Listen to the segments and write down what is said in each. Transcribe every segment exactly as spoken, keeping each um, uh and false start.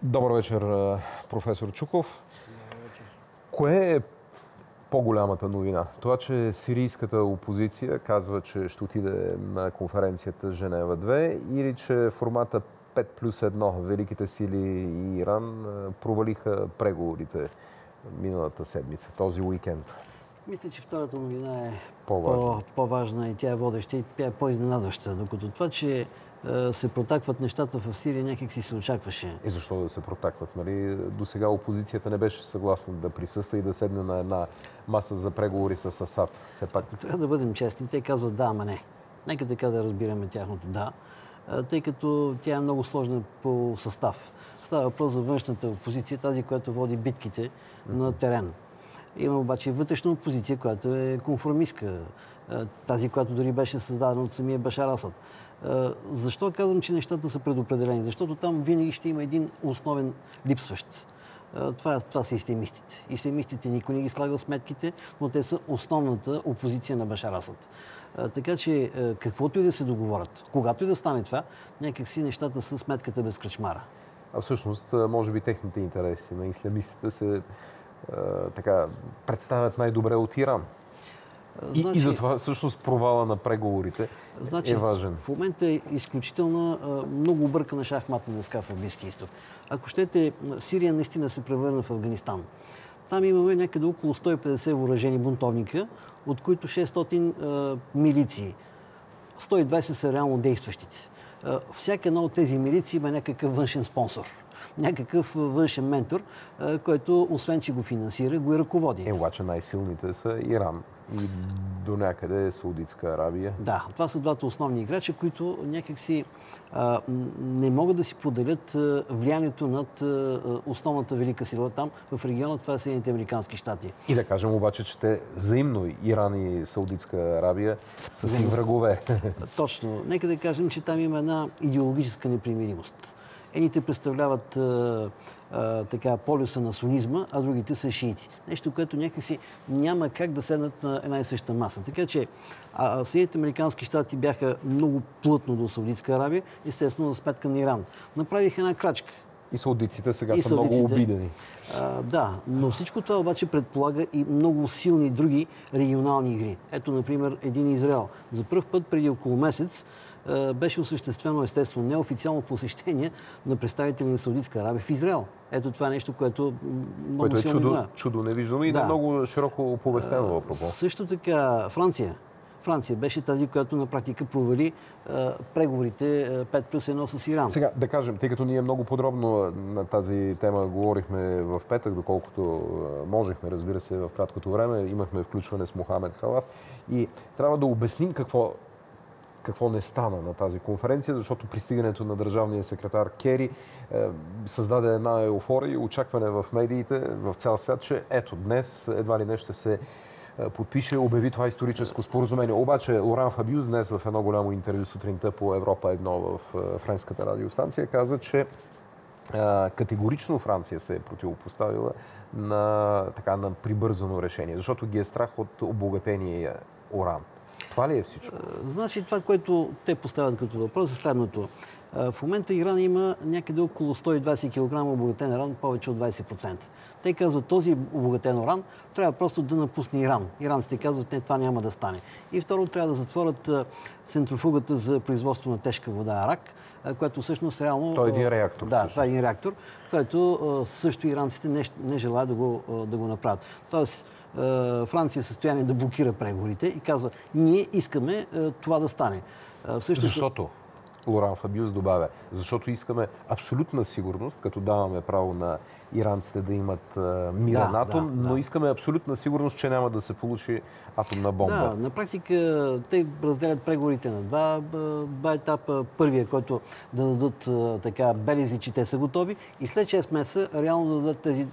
Добър вечер, професор Чуков. Кое е по-голямата новина? Това, че сирийската опозиция казва, че ще отиде на конференцията Женева две, или че формата пет плюс едно, Великите сили и Иран провалиха преговорите миналата седмица, този уикенд? Мисля, че втората новина е по-важна, по-важна и тя е водеща и тя е по-изненадваща, докато това, че се протакват нещата в Сирия, някак си се очакваше. И защо да се протакват? Нали? До сега опозицията не беше съгласна да присъства и да седне на една маса за преговори с Асад. Все пак... Трябва да бъдем честни. Те казват да, ама не. Нека така да разбираме тяхното да, тъй като тя е много сложна по състав. Става въпрос за външната опозиция, тази, която води битките mm-hmm. на терен. Има обаче и вътрешна опозиция, която е конформистка. Тази, която дори беше създадена от самия Башар Асад. Защо казвам, че нещата са предопределени? Защото там винаги ще има един основен липсващ. Това, това са ислямистите. Ислямистите никой не ги слага в сметките, но те са основната опозиция на Башар Асад. Така че, каквото и да се договорят, когато и да стане това, някакси нещата са сметката без кръчмара. А всъщност, може би техните интереси на ислямистите се така, представят най-добре от Иран. И, значи, и затова всъщност провала на преговорите значи, е важен. В момента е изключително много объркана шахматна дъска в Близкия изток. Ако щете, Сирия наистина се превърна в Афганистан. Там имаме някъде около сто и петдесет въоръжени бунтовника, от които шестстотин а, милиции. сто и двадесет са реално действащите. А, всяка една от тези милиции има някакъв външен спонсор. Някакъв външен ментор, който, освен че го финансира, го и ръководи. Е, обаче най-силните са Иран и до някъде Саудитска Арабия. Да, това са двата основни играча, които някакси а, не могат да си поделят а, влиянието над а, основната велика сила там в региона. Това са Съединените американски щати. И да кажем обаче, че те взаимно, Иран и Саудитска Арабия, са си врагове. Точно. Нека да кажем, че там има една идеологическа непримиримост. Едните представляват а, а, така, полюса на сунизма, а другите са шиити. Нещо, което някакси няма как да седнат на една и съща маса. Така че Съединените американски щати бяха много плътно до Саудитска Арабия, естествено за сметка на Иран. Направиха една крачка. И саудитците сега и са саудитите, много обидени. А, да, но всичко това обаче предполага и много силни други регионални игри. Ето, например, един Израел. За първ път преди около месец беше осъществено естествено неофициално посещение на представители на Саудитска Арабия в Израел. Ето това е нещо, което много което е силно чудо, знае. чудо невиждано и да. много широко оповестено, апропо. Също така Франция. Франция беше тази, която на практика провали а, преговорите пет плюс едно с Иран. Сега, да кажем, тъй като ние много подробно на тази тема говорихме в петък, доколкото можехме, разбира се, в краткото време, имахме включване с Мохамед Халаф и трябва да обясним какво какво не стана на тази конференция, защото пристигането на държавния секретар Кери е, създаде една еуфория и очакване в медиите, в цял свят, че ето днес едва ли не ще се подпише, обяви това историческо споразумение. Обаче Лоран Фабиус днес в едно голямо интервю сутринта по Европа едно в френската радиостанция каза, че е, категорично Франция се е противопоставила на, така, на прибързано решение, защото ги е страх от обогатения уран. Това ли е всичко? Значи това, което те поставят като въпрос е следното. В момента Иран има някъде около сто и двадесет килограма обогатен уран, повече от двадесет процента. Те казват, този обогатен уран трябва просто да напусне Иран. Иранците казват, не, това няма да стане. И второ, трябва да затворят центрофугата за производство на тежка вода Арак, която всъщност реално... Той е един реактор. Да, това е един реактор, който също иранците не, не желаят да го, да го направят. Тоест, Франция е в състояние да блокира преговорите и казва, ние искаме това да стане. Всъщност... Защото? Лоран Фабиус добавя, защото искаме абсолютна сигурност, като даваме право на иранците да имат мирен да, атом, да, но да. искаме абсолютна сигурност, че няма да се получи атомна бомба. Да, на практика те разделят преговорите на два, два етапа. Първият, който да дадат така белези, че те са готови, и след шест месеца реално да дадат тези,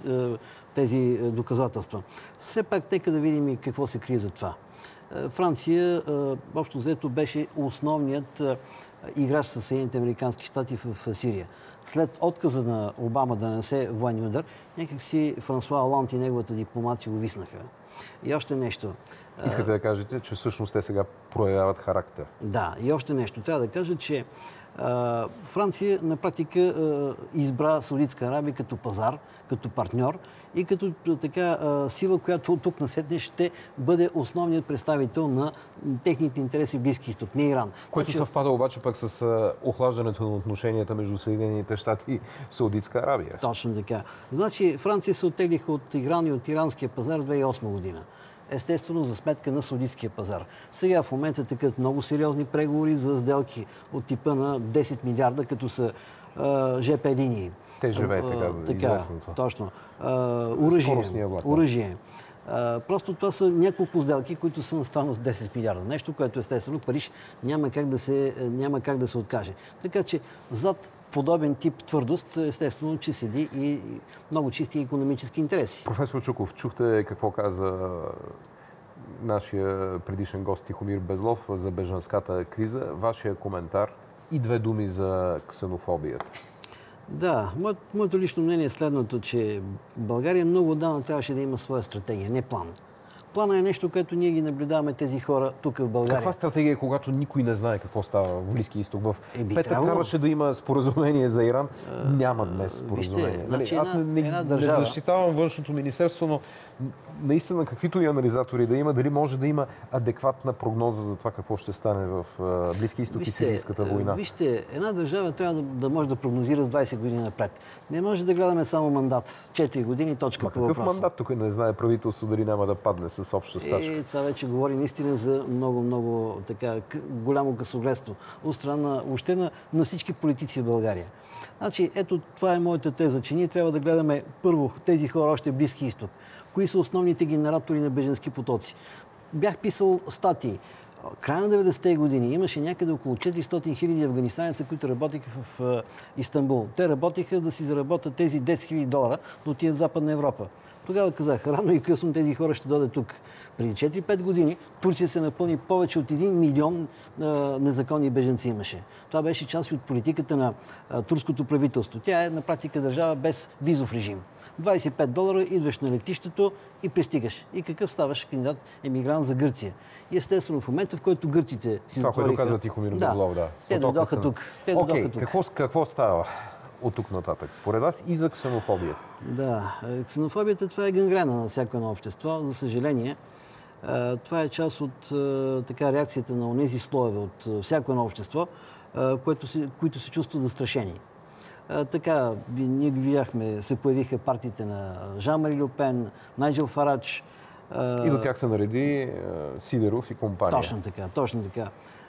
тези доказателства. Все пак нека да видим и какво се крие за това. Франция, общо взето, беше основният играч със Съединените американски щати в Сирия. След отказа на Обама да нанесе военен удар, някакси Франсуа Оланд и неговата дипломация увиснаха. И още нещо. Искате да кажете, че всъщност те сега проявяват характер. Да, и още нещо. Трябва да кажа, че а, Франция на практика а, избра Саудитска Арабия като пазар, като партньор и като така а, сила, която от тук насетне ще бъде основният представител на техните интереси в Близки изток, не Иран. Което значи, съвпада обаче пък с а, охлаждането на отношенията между Съединените щати и Саудитска Арабия. Точно така. Значи Франция се оттеглиха от Иран и от иранския пазар в две хиляди и осма година. Естествено, за сметка на саудитския пазар. Сега в момента такът много сериозни преговори за сделки от типа на десет милиарда, като са а, ЖП линии. Те живеят така, така известното. Точно. А, оръжие. оръжие. А, просто това са няколко сделки, които са на стойност десет милиарда. Нещо, което естествено Париж няма как да се, няма как да се откаже. Така че зад подобен тип твърдост, естествено, че седи и много чисти икономически интереси. Професор Чуков, чухте какво каза нашия предишен гост Тихомир Безлов за бежанската криза. Вашия коментар и две думи за ксенофобията. Да, моето, моето лично мнение е следното, че България много отдавна трябваше да има своя стратегия, не план. Плана е нещо, което ние ги наблюдаваме тези хора тук в България. Каква стратегия е, когато никой не знае какво става в Близки изток? В е, петък трябвало... трябваше да има споразумение за Иран. А, Няма днес споразумение. Вижте, нали? значи Аз не, не, една, една не защитавам външното министерство, но наистина каквито и анализатори да има, дали може да има адекватна прогноза за това какво ще стане в Близки изток и сирийската война? Вижте, една държава трябва да, да може да прогнозира с двайсет години напред. Не може да гледаме само мандат. четири години, точка. Ма по какъв въпроса. мандат тук не знае правителство дали няма да падне с обща стачка? Е, това вече говори наистина за много, много така голямо късогледство от страна въобще на, на всички политици в България. Значи, ето това е моята теза, че ние трябва да гледаме първо тези хора още в Близки изток. Кои са основните генератори на беженски потоци? Бях писал статии. Края на деветдесетте години имаше някъде около четиристотин хиляди афганистанеца, които работиха в Истанбул. Те работиха да си заработят тези десет хиляди долара да отидат в Западна Европа. Тогава казах, рано и късно тези хора ще дойдат тук. Преди четири-пет години Турция се напълни повече от един милион а, незаконни беженци имаше. Това беше част от политиката на а, турското правителство. Тя е на практика държава без визов режим. двайсет и пет долара идваш на летището и пристигаш. И какъв ставаш кандидат емигрант за Гърция? И естествено в момента, в който гърците си това, затвориха... което каза Тихомир Безлов, да. Те дойдоха тук. Те Окей, дойдоха тук. какво, какво става от тук нататък? Според вас и за ксенофобията? Да, ксенофобията това е гангрена на всяко едно общество. За съжаление, това е част от така, реакцията на онези слоеве от всяко едно общество, което се, които се чувстват застрашени. Така, ние ги видяхме, се появиха партиите на Жан-Мари Льо Пен, Найджел Фарадж. И до тях се нареди Сидеров и компания. Точно така, точно така.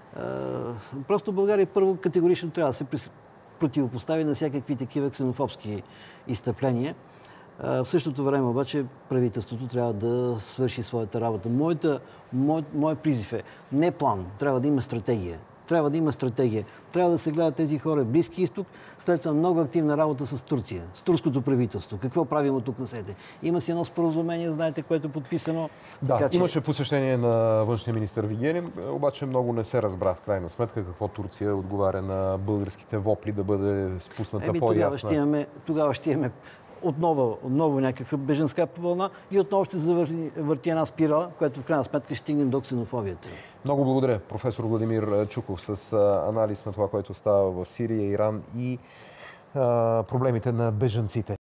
Просто България първо категорично трябва да се противопостави на всякакви такива ксенофобски изстъпления. В същото време обаче правителството трябва да свърши своята работа. Моята, мой, мой призив е не план, трябва да има стратегия. Трябва да има стратегия. Трябва да се гледат тези хора в Близки изток, след това много активна работа с Турция, с турското правителство. Какво правим от тук насетне? Има си едно споразумение, знаете, което е подписано. Да, така, че... имаше посещение на външния министър Вигенин, обаче много не се разбра в крайна сметка какво Турция отговаря на българските вопли да бъде спусната Еми, по-ясна. Тогава ще имаме, тогава ще имаме отново, отново някаква беженска вълна и отново ще завърти върти една спирала, която в крайна сметка ще стигнем до ксенофобията. Много благодаря, професор Владимир Чуков, с анализ на това, което става в Сирия, Иран и а, проблемите на бежанците.